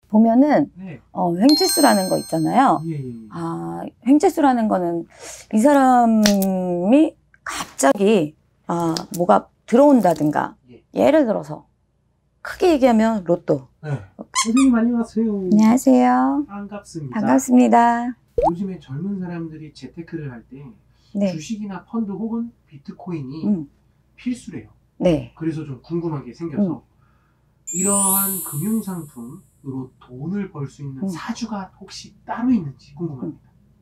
보면은 네. 횡재수라는 거 있잖아요. 예. 횡재수라는 거는 이 사람이 갑자기 뭐가 들어온다든가, 예를 들어서 크게 얘기하면 로또. 네. 선생님 안녕하세요. 안녕하세요. 반갑습니다. 반갑습니다. 요즘에 젊은 사람들이 재테크를 할 때 네. 주식이나 펀드 혹은 비트코인이 필수래요. 네. 그래서 좀 궁금한 게 생겨서 이러한 금융상품으로 돈을 벌 수 있는 사주가 혹시 따로 있는지 궁금합니다.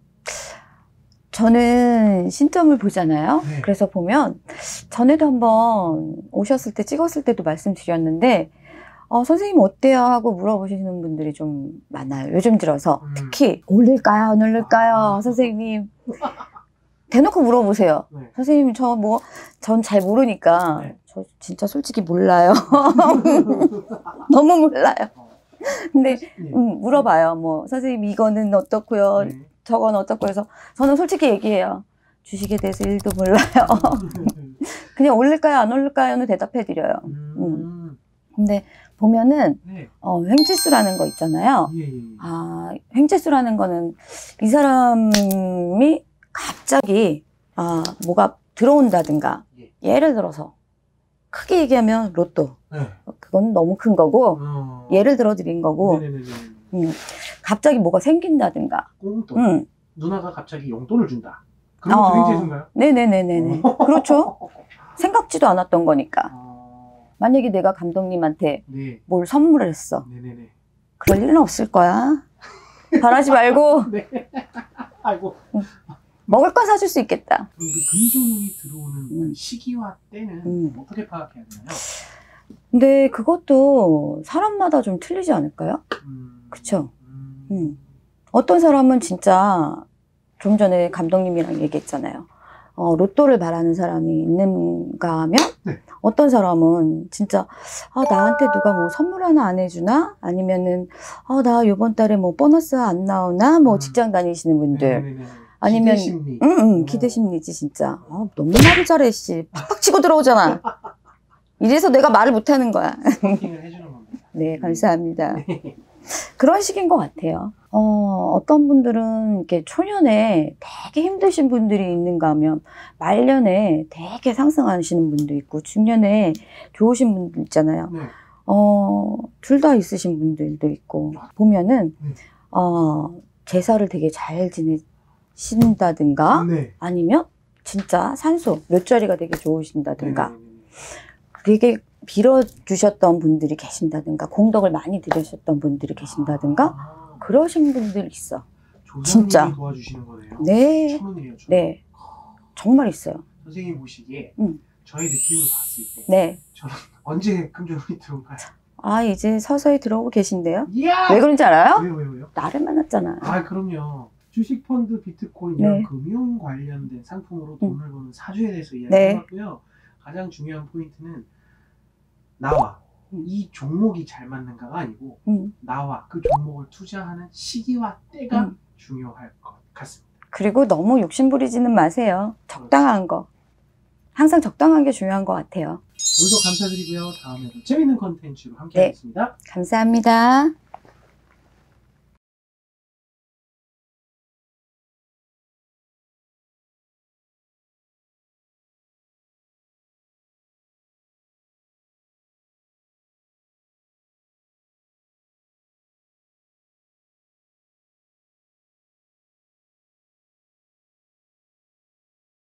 저는 신점을 보잖아요. 네. 그래서 보면 전에도 한번 오셨을 때 찍었을 때도 말씀드렸는데 선생님 어때요? 하고 물어보시는 분들이 좀 많아요. 요즘 들어서 특히 올릴까요? 안 올릴까요? 선생님 대놓고 물어보세요. 네. 선생님 전 잘 모르니까 네. 저 진짜 솔직히 몰라요. 너무 몰라요. 근데 물어봐요. 뭐 선생님 이거는 어떻고요? 네. 저건 어떻고 해서 저는 솔직히 얘기해요. 주식에 대해서 1도 몰라요. 그냥 올릴까요? 안 올릴까요?는 대답해 드려요. 근데 보면은 네. 횡재수라는 거 있잖아요. 예. 횡재수라는 거는 이 사람이 갑자기 뭐가 들어온다든가, 예를 들어서 크게 얘기하면 로또. 네. 그건 너무 큰 거고, 예를 들어 드린 거고, 갑자기 뭐가 생긴다든가. 꽁돈. 누나가 갑자기 용돈을 준다. 그런 것도 횡재수인가요? 네네네네. 그렇죠. 생각지도 않았던 거니까. 만약에 내가 감독님한테 뭘 선물을 했어. 네네네. 그럴 일은 없을 거야. 바라지 말고. 네. 아이고. 먹을 건 사줄 수 있겠다. 그럼 그 금전운이 들어오는 시기와 때는 어떻게 파악해야 되나요? 근데 그것도 사람마다 좀 틀리지 않을까요? 그쵸? 어떤 사람은 진짜 좀 전에 감독님이랑 얘기했잖아요. 로또를 바라는 사람이 있는가 하면 어떤 사람은 진짜 나한테 누가 뭐 선물 하나 안 해주나? 아니면은 나 요번 달에 뭐 보너스 안 나오나? 뭐 직장 다니시는 분들 아니면 기대심리. 기대심리지 진짜. 너무 말을 잘해 씨. 팍팍 치고 들어오잖아. 이래서 내가 말을 못하는 거야. 서팅을 해주는 겁니다. 네, 감사합니다. 그런 식인 것 같아요. 어떤 분들은 이렇게 초년에 되게 힘드신 분들이 있는가 하면 말년에 되게 상승하시는 분도 있고 중년에 좋으신 분들 있잖아요. 네. 둘 다 있으신 분들도 있고 보면은 제사를 되게 잘 지내신다든가 아니면 진짜 산소 몇 자리가 되게 좋으신다든가 되게 빌어주셨던 분들이 계신다든가 공덕을 많이 들으셨던 분들이 계신다든가 그러신 분들 있어. 진짜 도와주시는 거네요. 네. 천운이에요. 네. 정말 있어요. 선생님 보시기에 저의 느낌을 봤을 때 네. 저는 언제 금전운이 들어올까요? 이제 서서히 들어오고 계신데요. 이야! 왜 그런지 알아요? 왜요? 나를 만났잖아. 그럼요. 주식, 펀드, 비트코인 이런 금융 관련된 상품으로 돈을 버는 사주에 대해서 이야기해봤고요. 가장 중요한 포인트는 나와 이 종목이 잘 맞는가가 아니고 나와 그 종목을 투자하는 시기와 때가 중요할 것 같습니다. 그리고 너무 욕심 부리지는 마세요. 적당한 거. 항상 적당한 게 중요한 것 같아요. 오늘도 감사드리고요. 다음에도 재밌는 컨텐츠로 함께 하겠습니다. 감사합니다.